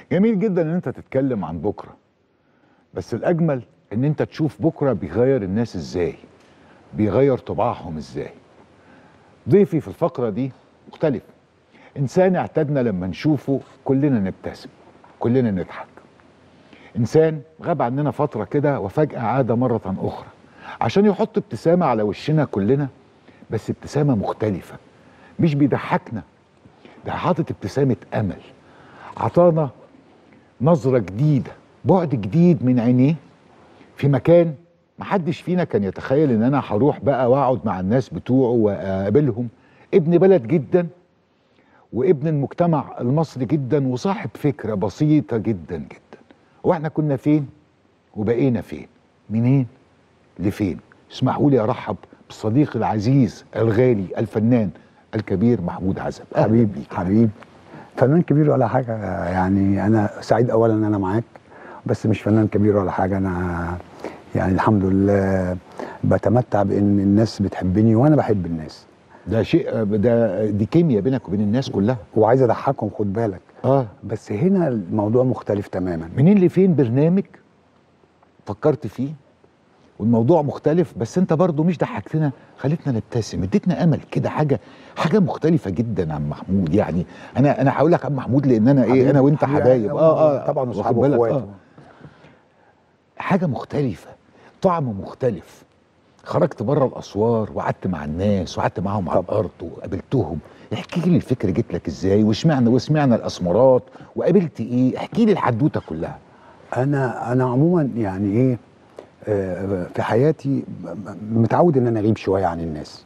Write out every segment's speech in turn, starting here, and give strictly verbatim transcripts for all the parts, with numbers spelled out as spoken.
جميل جدا ان انت تتكلم عن بكره، بس الاجمل ان انت تشوف بكره بيغير الناس ازاي، بيغير طباعهم ازاي. ضيفي في الفقره دي مختلف، انسان اعتدنا لما نشوفه كلنا نبتسم، كلنا نضحك. انسان غاب عننا فتره كده وفجاه عاد مره اخرى عشان يحط ابتسامه على وشنا كلنا، بس ابتسامه مختلفه، مش بيضحكنا، ده حاطط ابتسامه امل. عطانا نظرة جديدة، بعد جديد من عينيه في مكان محدش فينا كان يتخيل ان انا هروح بقى واقعد مع الناس بتوعه واقابلهم. ابن بلد جدا، وابن المجتمع المصري جدا، وصاحب فكرة بسيطة جدا جدا. واحنا كنا فين وبقينا فين، منين لفين. اسمحوا لي ارحب بالصديق العزيز الغالي الفنان الكبير محمود عزب. حبيبي حبيبي فنان كبير ولا حاجه، يعني انا سعيد اولا ان انا معاك، بس مش فنان كبير ولا حاجه. انا يعني الحمد لله بتمتع بان الناس بتحبني وانا بحب الناس. ده شيء، ده دي كيمياء بينك وبين الناس كلها، وعايز اضحكهم خد بالك. اه بس هنا الموضوع مختلف تماما. منين لفين برنامج فكرت فيه والموضوع مختلف، بس انت برضو مش ضحكتنا، خلتنا نبتسم، اديتنا امل كده، حاجه حاجه مختلفه جدا عن محمود. يعني انا انا هقول لك عن محمود لان انا ايه، انا وانت حبايب. اه اه طبعا، واخد واصحابه بالك. واخواته. آه. حاجه مختلفه، طعم مختلف. خرجت بره الاسوار وقعدت مع الناس وقعدت معاهم على الارض وقابلتهم. احكي لي الفكره جت لك ازاي، واشمعنى وسمعنا الاسمرات وقابلت ايه، احكي لي الحدوته كلها. انا انا عموما يعني ايه، في حياتي متعود ان انا اغيب شويه عن الناس.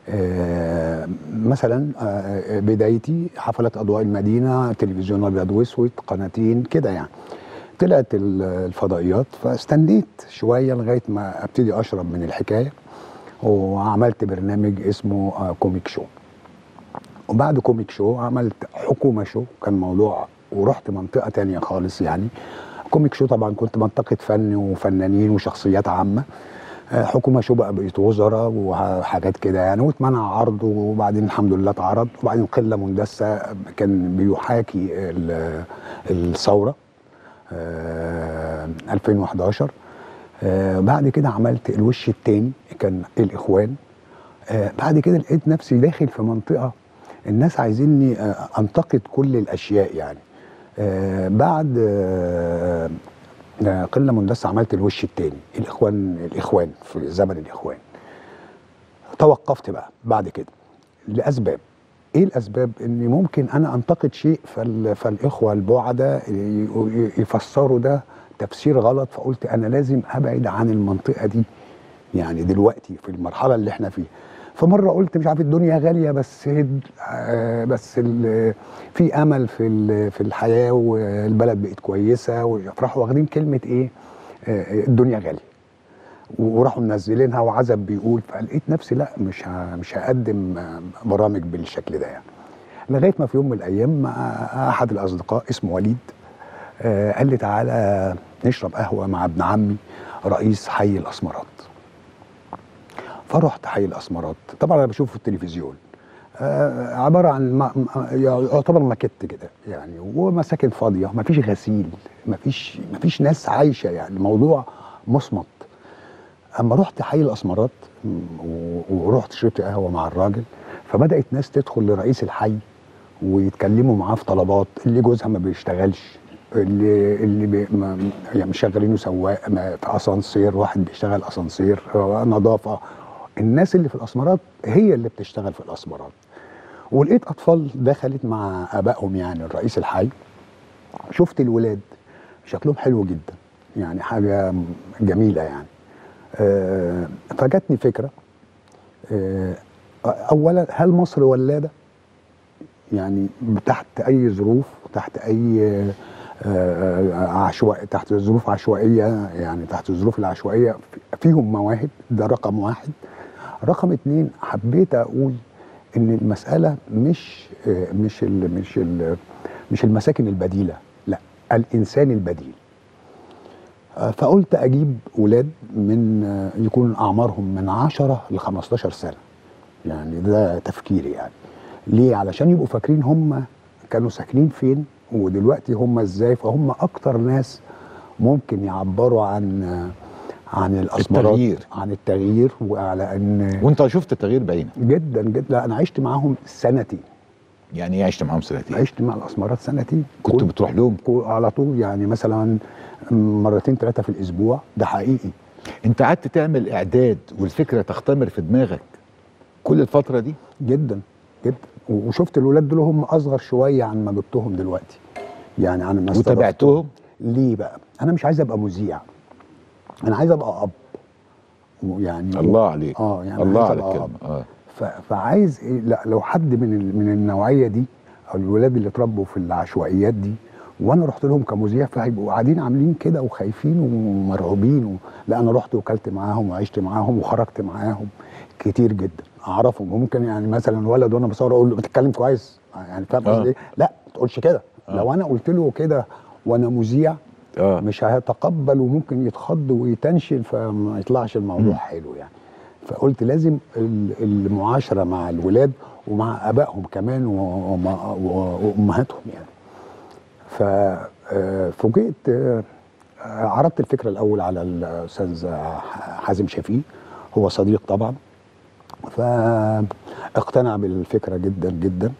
مثلا بدايتي حفلات اضواء المدينه، تلفزيون ابيض واسود، قناتين كده يعني. طلعت الفضائيات فاستنيت شويه لغايه ما ابتدي اشرب من الحكايه، وعملت برنامج اسمه كوميك شو. وبعد كوميك شو عملت حكومه شو، كان موضوع، ورحت منطقه تانية خالص يعني. كوميك شو طبعا كنت منطقه فن وفنانين وشخصيات عامه. حكومه شو بقى بقيت وزراء وحاجات كده يعني، واتمنع عرضه، وبعدين الحمد لله اتعرض، وبعدين قله مندسه كان بيحاكي الثوره ألفين وحداشر. بعد كده عملت الوش التاني كان الاخوان. بعد كده لقيت نفسي داخل في منطقه الناس عايزيني انتقد كل الاشياء يعني. بعد قله مندسه عملت الوش التاني الاخوان الاخوان في زمن الاخوان. توقفت بقى بعد كده لاسباب. ايه الاسباب؟ اني ممكن انا انتقد شيء فالاخوه البعدة يفسروا ده تفسير غلط، فقلت انا لازم ابعد عن المنطقه دي يعني دلوقتي في المرحله اللي احنا فيها. فمره قلت مش عارف الدنيا غاليه، بس بس في امل في في الحياه والبلد بقت كويسه، فراحوا واخدين كلمه ايه، الدنيا غاليه، وراحوا منزلينها وعزب بيقول. فلقيت نفسي لا، مش مش هقدم برامج بالشكل ده يعني. لغايه ما في يوم من الايام احد الاصدقاء اسمه وليد قال لي تعالى نشرب قهوه مع ابن عمي رئيس حي الاسمرات. فرحت حي الاسمرات، طبعا انا بشوفه في التلفزيون، آه عباره عن ما يعتبر ماكيت كده يعني، ومساكن فاضيه، ما فيش غسيل، ما فيش ما فيش ناس عايشه يعني، الموضوع مصمت. اما رحت حي الاسمرات ورحت شربت قهوه مع الراجل، فبدات ناس تدخل لرئيس الحي ويتكلموا معاه في طلبات، اللي جوزها ما بيشتغلش، اللي اللي بي يعني مشغلينه سواق في اسانسير، واحد بيشتغل اسانسير، نظافه. الناس اللي في الاسمرات هي اللي بتشتغل في الاسمرات. ولقيت اطفال دخلت مع ابائهم يعني الرئيس الحي. شفت الولاد شكلهم حلو جدا يعني، حاجه جميله يعني. أه فجتني فكره، أه اولا هل مصر ولاده؟ يعني تحت اي ظروف، تحت اي عشوائي، تحت ظروف عشوائيه يعني، تحت الظروف العشوائيه فيهم مواهب، ده رقم واحد. رقم اتنين، حبيت اقول ان المساله مش مش ال مش ال مش المساكن البديله، لا، الانسان البديل. فقلت اجيب ولاد من يكون اعمارهم من عشرة ل خمستاشر سنه يعني، ده تفكيري يعني. ليه؟ علشان يبقوا فاكرين هم كانوا ساكنين فين ودلوقتي هم ازاي، فهم اكتر ناس ممكن يعبروا عن عن الاسمرات، التغيير. عن التغيير، وعلى ان وانت شفت التغيير بعينك؟ جدا جدا. لا انا عشت معاهم سنتين. يعني ايه عشت معاهم سنتين؟ عشت مع الاسمرات سنتين. كنت بتروح لهم على طول، يعني مثلا مرتين ثلاثه في الاسبوع، ده حقيقي. انت قعدت تعمل اعداد والفكره تختمر في دماغك كل الفتره دي؟ جدا جدا. وشفت الولاد دول هم اصغر شويه عن ما جبتهم دلوقتي، يعني عن ما وتابعتهم. ليه بقى؟ انا مش عايز ابقى مذيع، انا عايز ابقى اب. يعني الله عليك. اه يعني الله عايز على أبقى الكلمه. اه فعايز ايه، لا لو حد من ال... من النوعيه دي، او الولاد اللي اتربوا في العشوائيات دي، وانا رحت لهم كمذيع، فهيبقوا قاعدين عاملين كده وخايفين ومرعوبين و... لا انا رحت وكلت معاهم وعشت معاهم وخرجت معاهم كتير جدا، اعرفهم. وممكن يعني مثلا ولد وانا بصور اقول له بتتكلم كويس، يعني فاهم قصدي ايه؟ لا ما تقولش كده. آه. لو انا قلت له كده وانا مذيع آه. مش هيتقبل، وممكن يتخض ويتنشن، فما يطلعش الموضوع م. حلو يعني. فقلت لازم المعاشره مع الولاد ومع ابائهم كمان وامهاتهم يعني. ففوجئت، عرضت الفكره الاول على الاستاذ حازم شفيق، هو صديق طبعا، فاقتنع بالفكره جدا جدا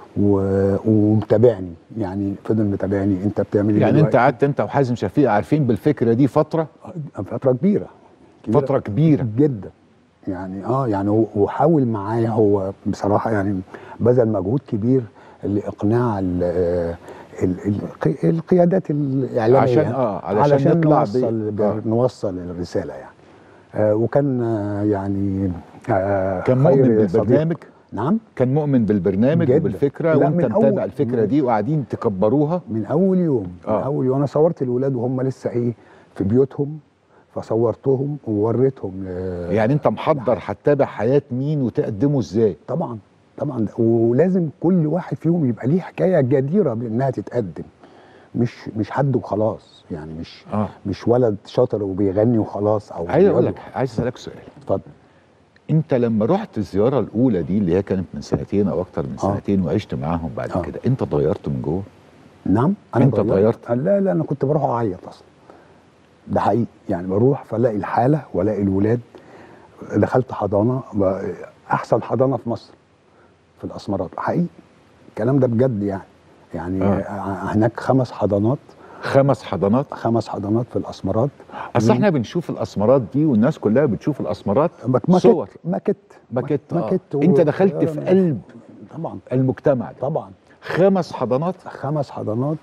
ومتابعني، يعني فضل متابعني. انت بتعمل ايه يعني انت قعدت انت وحازم شفيق عارفين بالفكره دي فتره فتره كبيره, كبيرة فتره كبيره جدا يعني. اه يعني وحاول معايا، هو بصراحه يعني بذل مجهود كبير لاقناع ال ال ال القيادات الاعلاميه، عشان اه علشان, علشان نطلع نوصل آه. نوصل الرساله يعني. آه وكان آه يعني آه كان مؤمن بالبرنامج. نعم كان مؤمن بالبرنامج وبالفكره، وانت متابع الفكره دي وقاعدين تكبروها من اول يوم. آه. من اول يوم انا صورت الولاد وهم لسه ايه في بيوتهم، فصورتهم ووريتهم. يعني انت محضر هتتابع حياه مين وتقدمه ازاي؟ طبعا طبعا، ولازم كل واحد فيهم يبقى ليه حكايه جديره بانها تتقدم، مش مش حد وخلاص يعني، مش آه. مش ولد شاطر وبيغني وخلاص. او عايز اقول لك، عايز اسالك سؤال. اتفضل. انت لما رحت الزياره الاولى دي اللي هي كانت من سنتين او اكتر من آه. سنتين وعشت معاهم بعد آه. كده، انت اتغيرت من جوه؟ نعم انا انت اتغيرت؟ لا لا انا كنت بروح اعيط اصلا، ده حقيقي يعني. بروح فلاقي الحاله والاقي الولاد. دخلت حضانه، احسن حضانه في مصر في الاسمرات، حقيقي الكلام ده بجد يعني. يعني آه. هناك خمس حضانات خمس حضانات خمس حضانات في الاسمرات. اصل احنا بنشوف الاسمرات دي والناس كلها بتشوف الاسمرات صور ماكت ماكت ماكت آه. انت دخلت في قلب طبعا المجتمع ده. طبعا خمس حضانات خمس حضانات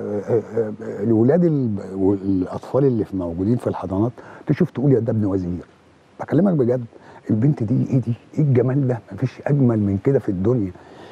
الولاد الاطفال اللي في موجودين في الحضانات تشوف تقول يا ده ابن وزير، بكلمك بجد. البنت دي ايه دي ايه الجمال ده، مفيش اجمل من كده في الدنيا.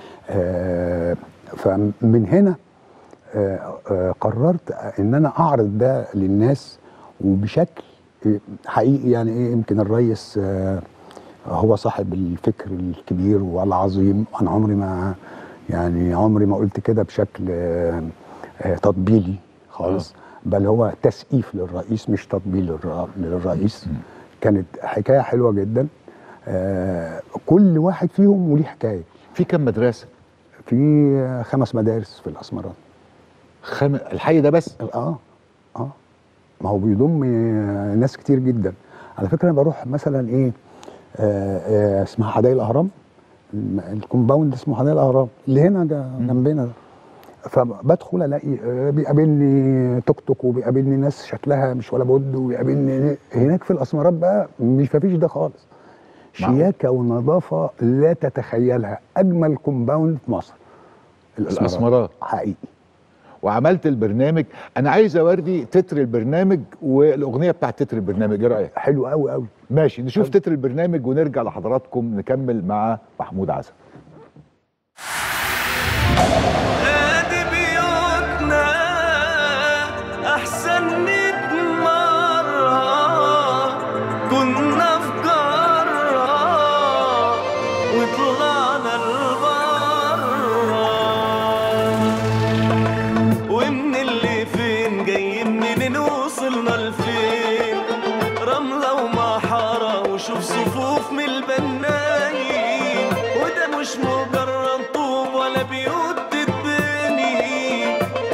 آه فمن هنا آه آه قررت ان انا اعرض ده للناس وبشكل حقيقي يعني. ايه يمكن الريس آه هو صاحب الفكر الكبير والعظيم، انا عمري ما يعني عمري ما قلت كده بشكل آه آه تطبيلي خالص. آه. بل هو تسقيف للرئيس مش تطبيل للرئيس. م. كانت حكايه حلوه جدا. آه كل واحد فيهم وليه حكايه. في كم مدرسه؟ في خمس مدارس في الاسمرات. خم... الحي ده بس؟ اه اه ما هو بيضم ناس كتير جدا. على فكره انا بروح مثلا ايه آه آه اسمها حدائق الاهرام، الكومباوند اسمه حدائق الاهرام اللي هنا جنبنا ده. فبدخل الاقي بيقابلني توك توك وبيقابلني ناس شكلها مش ولا بد، وبيقابلني هناك في الاسمرات بقى مش مفيش ده خالص. شياكه ونظافه لا تتخيلها. اجمل كومباوند في مصر الاسمرات, الأسمرات. حقيقي. وعملت البرنامج. انا عايز اوري تتر البرنامج والاغنيه بتاعت تتر البرنامج، ايه رايك؟ حلو قوي قوي. ماشي نشوف حلو. تتر البرنامج ونرجع لحضراتكم نكمل مع محمود عزب. مش مجرد طوب ولا بيوت تتبني،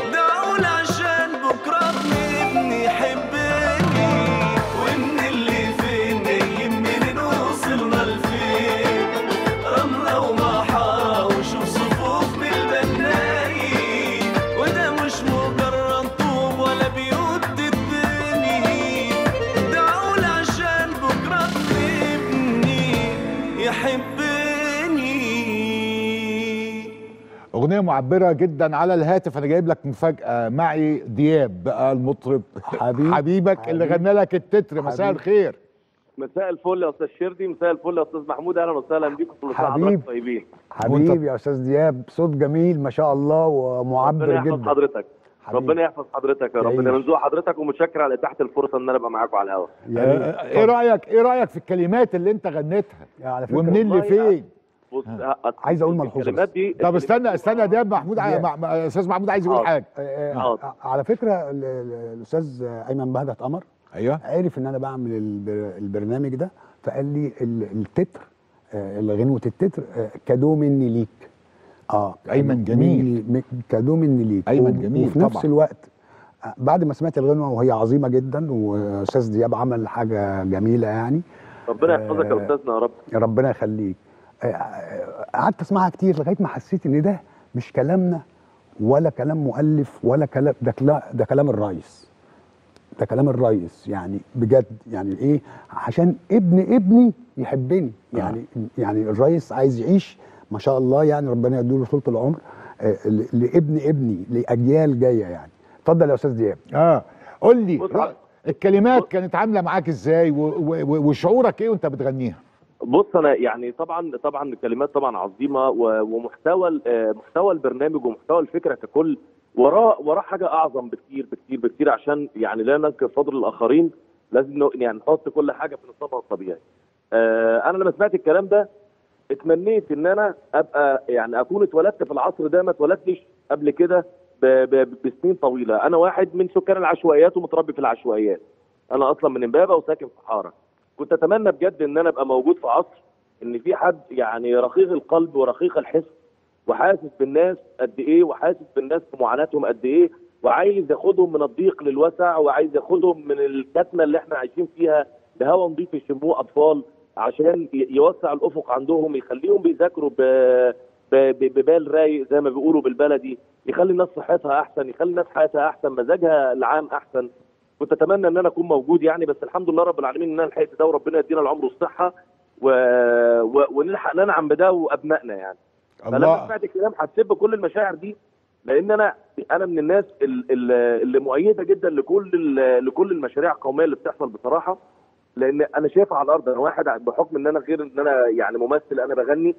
اغنيه معبره جدا على الهاتف. انا جايب لك مفاجاه، معي دياب بقى المطرب حبيب حبيبك حبيب اللي غنى لك التتر. مساء حبيب. الخير. مساء الفل يا استاذ شردي، مساء الفل يا استاذ محمود، اهلا وسهلا بيكم، كل سنه حبيب. وحضرتك طيبين. حبيبي يا استاذ دياب، صوت جميل ما شاء الله ومعبر ربنا جدا. يحفظ حضرتك. حبيبي. ربنا يحفظ حضرتك يا رب. تعيش. انا من ذوق حضرتك ومتشكر على اتاحه الفرصه ان انا ابقى معاكم على الهواء. آه، ايه رايك ايه رايك في الكلمات اللي انت غنيتها على فكرة ومنين والله لفين؟ بص، عايز أقول ملحوظة الكلمات دي طب استنى استنى يا دياب، محمود ع- دياب. مع- مع- استاذ محمود عايز يقول حاضر. حاجه. آه، آه. آه، على فكره ال- ال- الاستاذ ايمن بهجت قمر ايوه عرف ان انا بعمل البر- البرنامج ده، فقال لي ال- التتر، آه، غنوه التتر، آه، كادو مني ليك. اه أيمن جميل. مني- م- كادو مني ليك. أيمن و- جميل وفي نفس طبعا. الوقت آه، بعد ما سمعت الغنوه وهي عظيمه جدا، واستاذ دياب عمل حاجه جميله يعني. ربنا يحفظك آه، يا استاذنا يا رب. ربنا يخليك. آه، آه، قعدت اسمعها كتير لغايه ما حسيت ان ده مش كلامنا ولا كلام مؤلف ولا كلام، ده كلا- ده كلام الرئيس. ده كلام الرئيس يعني بجد، يعني ايه؟ عشان ابن ابني يحبني يعني. آه. يعني الرئيس عايز يعيش ما شاء الله، يعني ربنا يديله طولة العمر، آه، ل- لابن ابني، لاجيال جايه يعني. اتفضل يا استاذ دياب. اه قول لي بص، رأ- الكلمات بص. كانت عامله معاك ازاي و- و- وشعورك ايه وانت بتغنيها؟ بص انا يعني طبعا طبعا الكلمات طبعا عظيمه، و- ومحتوى ال- آه، محتوى البرنامج ومحتوى الفكره ككل وراه وراه حاجه اعظم بكتير بكتير بكتير، عشان يعني لا ننكر فضل الاخرين، لازم ن- يعني نحط كل حاجه في نصابها الطبيعي. آه، انا لما سمعت الكلام ده اتمنيت ان انا ابقى يعني اكون اتولدت في العصر ده، ما اتولدتش قبل كده ب- ب- بسنين طويله. انا واحد من سكان العشوائيات ومتربي في العشوائيات، انا اصلا من امبابه وساكن في حاره. كنت اتمنى بجد ان انا ابقى موجود في عصر ان في حد يعني رقيق القلب ورقيق الحس، وحاسس بالناس قد ايه، وحاسس بالناس بمعاناتهم قد ايه، وعايز ياخدهم من الضيق للوسع، وعايز ياخدهم من الكتمه اللي احنا عايشين فيها لهوا نضيف يشموه اطفال، عشان ي- يوسع الافق عندهم، يخليهم بيذاكروا ب- ب- ب- ببال رايق زي ما بيقولوا بالبلدي، يخلي الناس صحتها احسن، يخلي الناس حياتها احسن، مزاجها العام احسن. كنت اتمنى ان انا اكون موجود يعني، بس الحمد لله رب العالمين ان انا لحقت ده، وربنا يدينا العمر والصحه و... و... ونلحق ننعم بده وابنائنا يعني. فلما الله. سمعت الكلام حسيت بكل المشاعر دي، لان انا انا من الناس ال- ال- اللي مؤيده جدا لكل ال- لكل المشاريع القوميه اللي بتحصل بصراحه، لان انا شايفها على الارض. انا واحد بحكم ان انا غير ان انا يعني ممثل، انا بغني،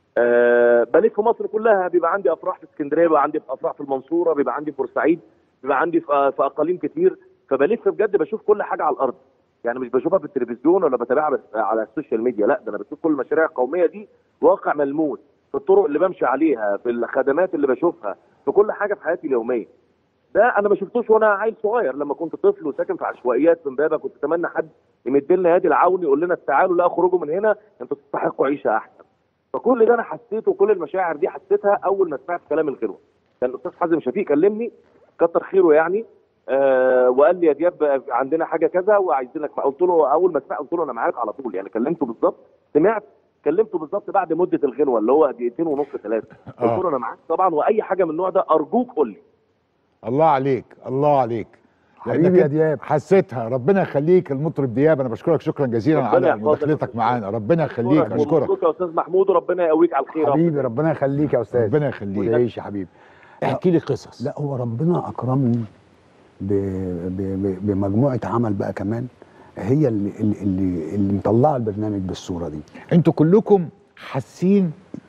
أه بلف في مصر كلها، بيبقى عندي افراح في اسكندريه، بيبقى عندي افراح في المنصوره، بيبقى عندي في بورسعيد، بيبقى عندي في في اقاليم كتير، فبلف بجد بشوف كل حاجه على الارض، يعني مش بشوفها في التلفزيون ولا بتابعها بس على السوشيال ميديا، لا ده انا بشوف كل المشاريع القوميه دي واقع ملموس في الطرق اللي بمشي عليها، في الخدمات اللي بشوفها، في كل حاجه في حياتي اليوميه. ده انا ما شفتوش وانا عيل صغير، لما كنت طفل وساكن في عشوائيات في امبابه، كنت اتمنى حد يمد لنا يد العون يقول لنا تعالوا لا اخرجوا من هنا، انتوا تستحقوا عيشه احسن. فكل ده انا حسيته، وكل المشاعر دي حسيتها اول ما سمعت كلام الغنوه. كان الاستاذ حازم شفيق كلمني، كتر خيره يعني، آه وقال لي يا دياب عندنا حاجه كذا وعايزينك. قلت له اول ما سمعت قلت له انا معاك على طول، يعني كلمته بالظبط، سمعت كلمته بالظبط بعد مده الغنوه اللي هو دقيقتين ونص ثلاثه، قلت له انا معاك طبعا، واي حاجه من النوع ده ارجوك قول لي. الله عليك الله عليك حبيبي لأنك يا أنت دياب. حسيتها. ربنا يخليك المطرب دياب، انا بشكرك شكرا جزيلا ربنا على يحفظك يا مداخلتك أستاذ معانا. ربنا يخليك، أشكرك اشكرك. ومبروك يا استاذ محمود، وربنا يقويك على الخير. حبيبي ربنا يخليك يا استاذ. ربنا يخليك. تعيش يا حبيبي. احكي لي قصص. لا هو ربنا اكرمني ب... ب... ب... بمجموعه عمل بقى كمان، هي اللي اللي اللي, اللي مطلعه البرنامج بالصوره دي. انتوا كلكم حاسين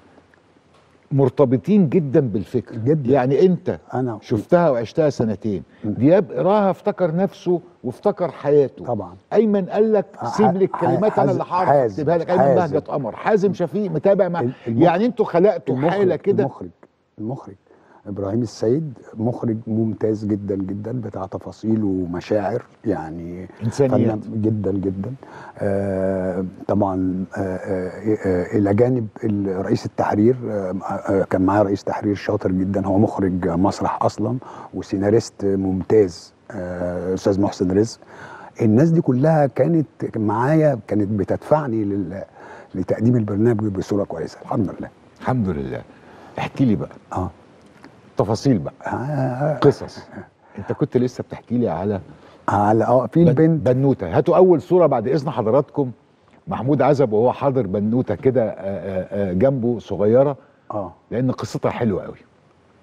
مرتبطين جدا بالفكر جدا. يعني انت انا شفتها وعشتها سنتين، دياب قراها افتكر نفسه وافتكر حياته. طبعا. ايمن قال لك سيب لي الكلمات انا اللي هعرف حازم- اكتبها لك. ايمن حازم. بهجت قمر، حازم شفيق متابع مع المخرج- يعني انتوا خلقتوا حاله كده. المخرج المخرج ابراهيم السيد مخرج ممتاز جدا جدا، بتاع تفاصيل ومشاعر يعني، إنسانيات. فنان جدا جدا. آه طبعا آه آه آه الى جانب رئيس التحرير، آه آه كان معايا رئيس تحرير شاطر جدا، هو مخرج مسرح اصلا وسيناريست ممتاز، آه استاذ محسن رزق. الناس دي كلها كانت معايا، كانت بتدفعني لل لتقديم البرنامج بصوره كويسه الحمد لله. الحمد لله. احكي لي بقى اه تفاصيل بقى، آه، قصص. انت كنت لسه بتحكي لي على على اه في بن- البنت. بنوته. هاتوا اول صوره بعد اذن حضراتكم. محمود عزب وهو حاضر بنوته كده آه، آه، آه، جنبه صغيره، اه لان قصتها حلوه قوي.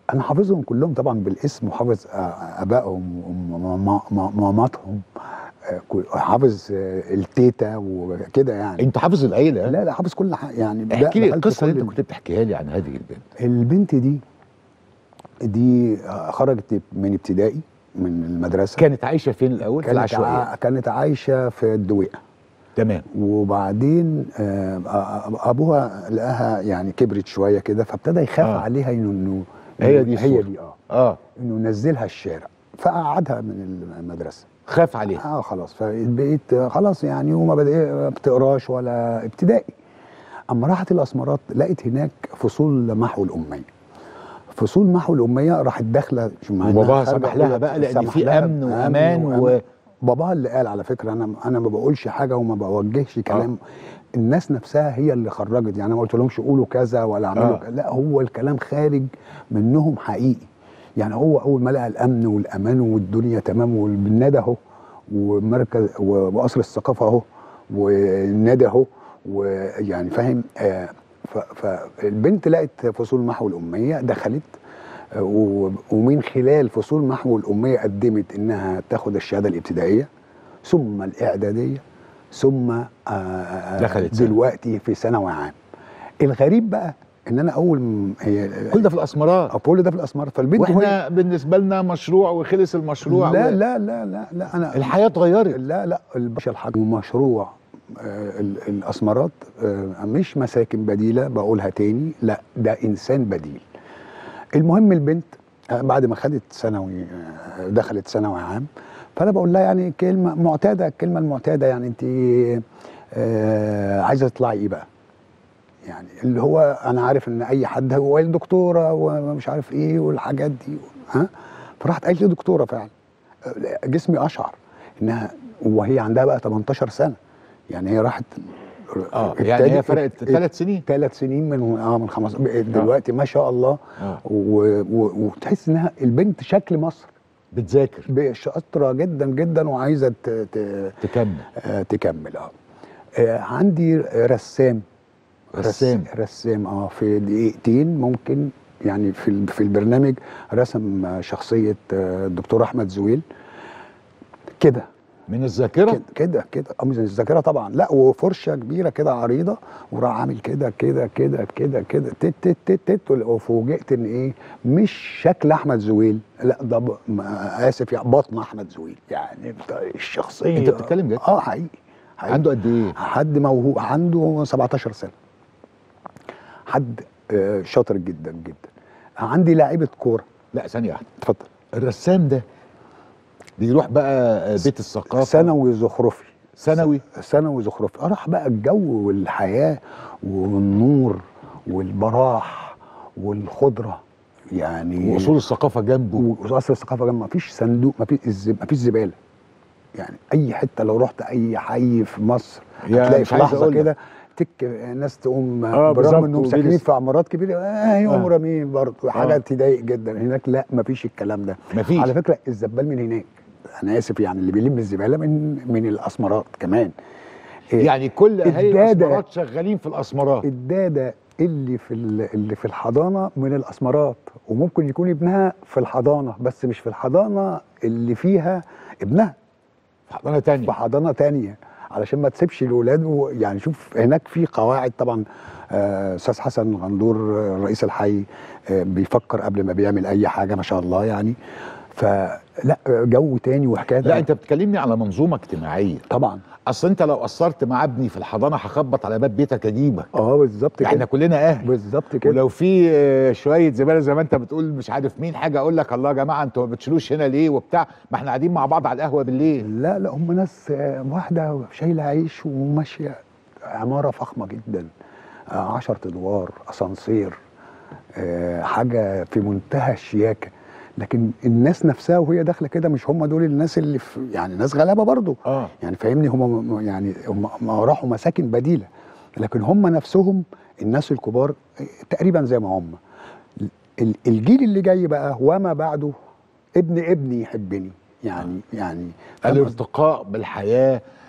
انا حافظهم كلهم طبعا بالاسم، وحافظ آه، ابائهم وماماتهم، آه، كل- حافظ آه، التيتا وكده يعني. انت حافظ العيله؟ لا لا، حافظ كل حاجه يعني. ده احكي لي دخلت القصه اللي كل انت كنت بتحكيها لي عن هذه البنت. البنت دي دي آه، خرجت من ابتدائي من المدرسه. كانت عايشه فين الاول؟ في كانت العشوائيه؟ ع- كانت عايشه في الدويقه. تمام. وبعدين آه، آه، ابوها لقاها يعني كبرت شويه كده، فابتدى يخاف آه. عليها انه انه هي دي هي الصورة. دي اه اه انه نزلها الشارع، فقعدها من المدرسه. خاف عليها. اه خلاص، فبقيت خلاص يعني، وما بدأ بتقراش ولا ابتدائي. اما راحت الاسمرات لقيت هناك فصول محو الاميه. فصول محو الاميه راحت داخله، مع إنها وباباها خارجة سمح لها أولى، بقى لان سمح في لها امن وامان و... باباها اللي قال على فكره، انا انا ما بقولش حاجه وما بوجهش كلام. آه. الناس نفسها هي اللي خرجت، يعني انا ما قلت لهمش قولوا كذا ولا اعملوا آه. كذا، لا هو الكلام خارج منهم حقيقي. يعني هو اول ما لقى الامن والامان والدنيا تمام، والنادى اهو، ومركز وقصر الثقافه اهو، والنادى اهو، ويعني فاهم. آه فالبنت لقت فصول محو الاميه، دخلت، آه ومن خلال فصول محو الاميه قدمت انها تاخد الشهاده الابتدائيه ثم الاعداديه ثم آه دخلت دلوقتي في ثانوي عام. الغريب بقى ان انا اول م... هي كل ده في الاسمرات، كل ده في الاسمرات. فالبنت واحنا هي... بالنسبه لنا مشروع وخلص المشروع. لا و... لا لا لا لا انا الحياه اتغيرت. لا لا الباشا الحاج مشروع آه الاسمرات آه مش مساكن بديله، بقولها تاني، لا ده انسان بديل. المهم البنت آه بعد ما خدت ثانوي، آه دخلت ثانوي عام، فانا بقول لها يعني كلمه معتاده، الكلمه المعتاده يعني انت آه عايزه تطلعي ايه بقى؟ يعني اللي هو انا عارف ان اي حد هو دكتوره ومش عارف ايه والحاجات دي، ها. فراحت قالت لي دكتوره فعلا. جسمي اشعر انها، وهي عندها بقى تمنتاشر سنه، يعني هي راحت اه يعني هي فرقت ثلاث سنين ثلاث سنين من اه من خمسة دلوقتي. آه. ما شاء الله. آه. وتحس انها البنت شكل مصر، بتذاكر شاطره جدا جدا وعايزه تكمل. آه تكمل اه. آه عندي رسام رسام رسام اه في دقيقتين ممكن يعني في في البرنامج رسم شخصيه الدكتور احمد زويل كده من الذاكره، كده كده اه من الذاكره طبعا. لا وفرشه كبيره كده عريضه، وراح عامل كده كده كده كده كده تت تت تت تت وفوجئت ان ايه، مش شكل احمد زويل، لا ده ب... اسف يعني بطن احمد زويل، يعني الشخصيه. انت بتتكلم جد؟ اه حقيقي, حقيقي. عنده قد ايه؟ حد موهوب، عنده سبعتاشر سنه، حد آه شاطر جدا جدا. عندي لاعيبه كوره. لا ثانيه واحده، اتفضل. الرسام ده بيروح بقى بيت الثقافه، ثانوي زخرفي، ثانوي ثانوي زخرفي، راح بقى الجو والحياه والنور والبراح والخضره يعني، واصول الثقافه جنبه، واصل الثقافه جنبه، مفيش صندوق، مفيش مفيش زباله. يعني اي حته لو رحت اي حي في مصر هتلاقي في لحظه كده تك ناس تقوم آه برغم انهم ساكنين في عمارات كبيره اه يقوموا آه. رامين برضه حاجه آه. تضايق جدا. هناك لا مفيش الكلام ده. مفيش. على فكره الزبال من هناك، انا اسف يعني، اللي بيلم الزباله من من الاسمرات كمان. يعني كل اهالي الاسمرات شغالين في الاسمرات. الداده اللي في اللي في الحضانه من الاسمرات، وممكن يكون ابنها في الحضانه بس مش في الحضانه اللي فيها ابنها، في حضانه ثانيه، في حضانه ثانيه، علشان ما تسيبش الاولاد. يعني شوف هناك في قواعد طبعا. استاذ آه حسن غندور رئيس الحي آه بيفكر قبل ما بيعمل اي حاجه ما شاء الله يعني. فلا جو تاني وحكايه. لا انت بتكلمني على منظومه اجتماعيه طبعا. اصل انت لو قصرت مع ابني في الحضانه هخبط على باب بيتك اجيبك. اه بالظبط كده، احنا كلنا اهل بالظبط كده. ولو في شويه زباله زي ما انت بتقول مش عارف مين حاجه اقول لك الله يا جماعه انتوا ما بتشيلوش هنا ليه وبتاع، ما احنا قاعدين مع بعض على القهوه بالليل. لا لا هم ناس واحده شايله عيش وماشيه، عماره فخمه جدا، عشر ادوار، اسانسير، أه حاجه في منتهى الشياكه. لكن الناس نفسها وهي داخله كده مش هم دول الناس اللي في يعني ناس غلابه برضو. اه يعني فاهمني، هم يعني هم راحوا مساكن بديله، لكن هم نفسهم الناس الكبار تقريبا زي ما هم. الجيل اللي جاي بقى وما بعده ابن ابني يحبني يعني. يعني الارتقاء بالحياه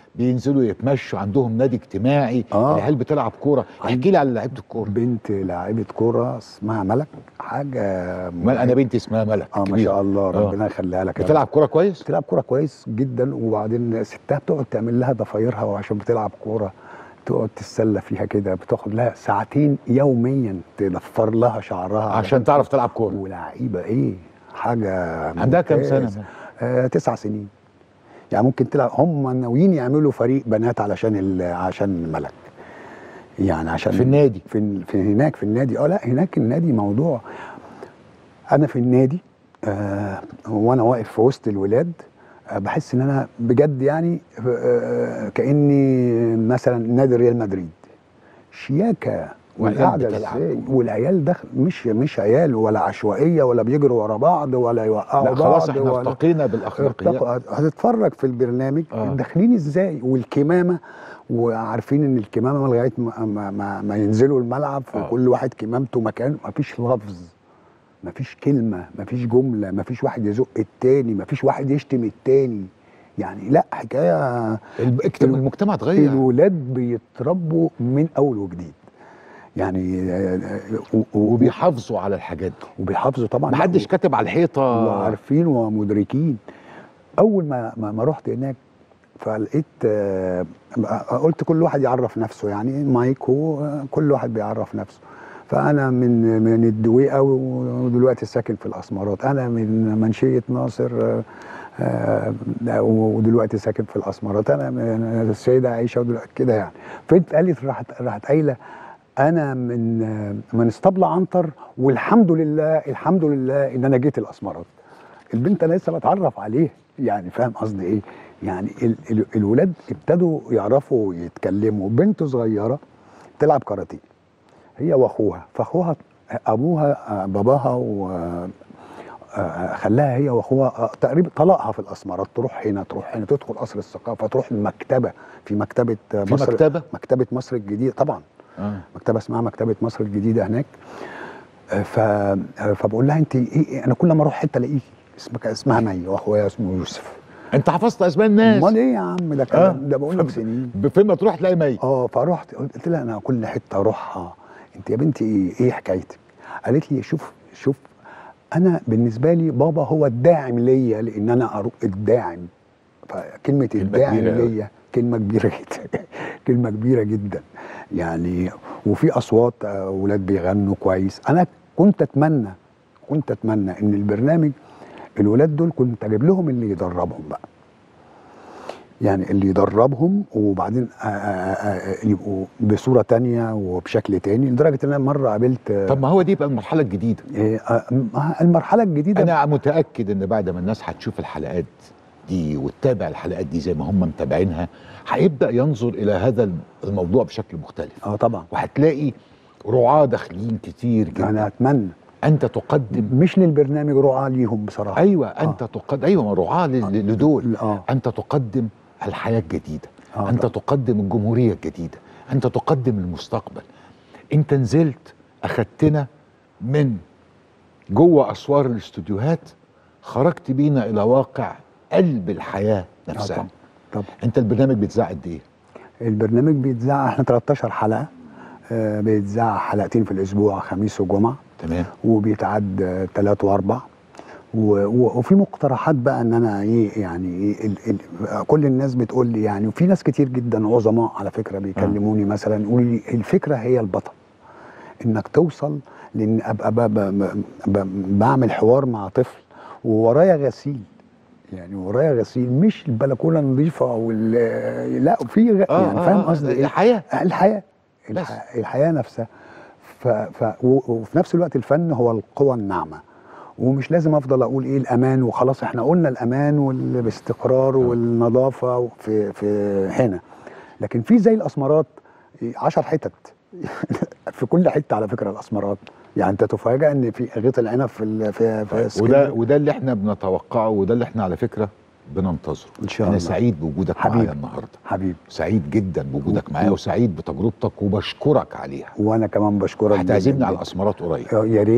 بينزلوا يتمشوا، عندهم نادي اجتماعي، آه. العيال بتلعب كوره. احكي لي على لعيبه الكوره. بنت لاعيبه كوره اسمها ملك، حاجه مال انا بنتي اسمها ملك اه ما كبيرة. شاء الله، آه. ربنا يخليها لك. بتلعب كوره كويس؟ بتلعب كوره كويس جدا، وبعدين ستها بتقعد تعمل لها ضفايرها، وعشان بتلعب كوره تقعد تتسلى فيها كده، بتاخد لها ساعتين يوميا تضفر لها شعرها عشان تعرف تلعب كوره. ولعيبه ايه، حاجه عندها كام سنه؟ آه تسع سنين. يعني ممكن تلعب، هم ناويين يعملوا فريق بنات علشان عشان ملك، يعني عشان في النادي، في, في هناك في النادي. اه لا هناك النادي موضوع. انا في النادي آه وانا واقف في وسط الولاد آه بحس ان انا بجد يعني آه كاني مثلا نادي ريال مدريد، شياكه والقعده ازاي، والعيال داخل مش مش عيال ولا عشوائيه ولا بيجروا ورا بعض ولا يوقعوا بعض. خلاص احنا ارتقينا بالاخلاقيات. هتتفرج في البرنامج آه. داخلين ازاي، والكمامه، وعارفين ان الكمامه لغايه ما, ما, ما, ما ينزلوا الملعب في آه. كل واحد كمامته مكان، مفيش لفظ، مفيش كلمه، مفيش جمله، مفيش واحد يزق التاني، مفيش واحد يشتم التاني. يعني لا حكايه. المجتمع اتغير، الولاد بيتربوا من اول وجديد يعني، وبيحافظوا على الحاجات دي، وبيحافظوا طبعا، محدش كاتب على الحيطه، وعارفين ومدركين. اول ما ما, ما رحت هناك فلقيت آه قلت كل واحد يعرف نفسه، يعني مايك وكل واحد بيعرف نفسه. فانا من من الدويقه ودلوقتي ساكن في الاسمرات، انا من منشيه ناصر آه آه ودلوقتي ساكن في الاسمرات، انا من السيده عائشه ودلوقتي كده يعني. فانت قالت راحت راحت قايله انا من من اسطبل عنتر، والحمد لله الحمد لله ان انا جيت الاسمرات. البنت انا لسه بتعرف عليه، يعني فاهم قصدي ايه؟ يعني ال ال الولاد ابتدوا يعرفوا يتكلموا. بنت صغيره تلعب كاراتيه هي واخوها، فاخوها ابوها باباها وخلاها هي واخوها تقريبا طلقها في الاسمرات، تروح هنا تروح هنا، تدخل قصر الثقافه، تروح المكتبه في مكتبه في مصر، مكتبه مكتبه مصر الجديده طبعا. آه. مكتبه اسمها مكتبه مصر الجديده هناك. ف فبقول لها انت ايه، انا كل ما اروح حته الاقيكي. اسمك اسمها مي واخويا اسمه يوسف. انت حفظت اسماء الناس؟ امال ايه يا عم، ده كلام آه. ده بقول لك سنين. فين ما تروح تلاقي مي. اه فرحت قلت لها انا كل حته اروحها، انت يا بنتي ايه ايه حكايتك؟ قالت لي شوف شوف انا بالنسبه لي بابا هو الداعم ليا، لان انا اروح الداعم. فكلمه الداعم ليا كلمه كبيره جدا كلمه كبيره جدا يعني. وفي اصوات اولاد بيغنوا كويس. انا كنت اتمنى كنت اتمنى ان البرنامج الولاد دول كنت اجيب لهم اللي يدربهم بقى، يعني اللي يدربهم وبعدين يبقوا بصوره تانية وبشكل تاني، لدرجه ان انا مره قابلت. طب ما هو دي بقى المرحله الجديده. المرحله الجديده انا متاكد ان بعد ما الناس هتشوف الحلقات دي وتتابع الحلقات دي زي ما هم متابعينها، هيبدا ينظر الى هذا الموضوع بشكل مختلف. اه طبعا. وهتلاقي رعاة داخلين كتير جدا. انا اتمنى انت تقدم مش للبرنامج، رعاة ليهم بصراحه. ايوه انت آه. تقدم ايوه رعاة لدول. آه. انت تقدم الحياه الجديده. آه انت طبعا. تقدم الجمهوريه الجديده. انت تقدم المستقبل. انت نزلت اخدتنا من جوه اسوار الاستوديوهات، خرجت بينا الى واقع قلب الحياه نفسها. آه طبعا. طبعا. انت البرنامج بيتذاع قد ايه؟ البرنامج بيتذاع احنا تلتاشر حلقه، آه بيتذاع حلقتين في الاسبوع، خميس وجمعه. تمام. وبيتعد ثلاث واربع، وفي مقترحات بقى ان انا ايه يعني إيه ال ال كل الناس بتقول لي يعني، وفي ناس كتير جدا عظماء على فكره بيكلموني آه. مثلا يقولوا لي الفكره هي البطل، انك توصل لان ابقى ب ب ب بعمل حوار مع طفل وورايا غسيل، يعني ورايا غسيل مش البلكونه نظيفه وال لا في غ... آه يعني فاهم آه قصدي ايه؟ الحياه الحياه الح... الحياه نفسها. ف... ف... وفي نفس الوقت الفن هو القوى الناعمه، ومش لازم افضل اقول ايه الامان وخلاص، احنا قلنا الامان والاستقرار والنظافه في في هنا، لكن في زي الاسمرات عشر حتت في كل حته على فكره الاسمرات، يعني انت تفاجئ ان في غيط العنب في في, في وده وده اللي احنا بنتوقعه، وده اللي احنا على فكره بننتظره. ان شاء انا الله. سعيد بوجودك معايا النهارده حبيبي، سعيد جدا بوجودك معايا، وسعيد بتجربتك وبشكرك عليها. وانا كمان بشكرك. هتعزمني على الاسمرات قريب؟ يا ريت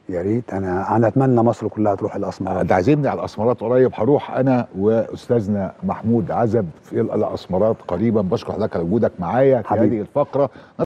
يا ريت. انا انا اتمنى مصر كلها تروح الاسمرات. ده عازمني على الاسمرات قريب، هروح انا واستاذنا محمود عزب في الاسمرات قريبا. بشكر حضرتك على وجودك معايا في هذه الفقره.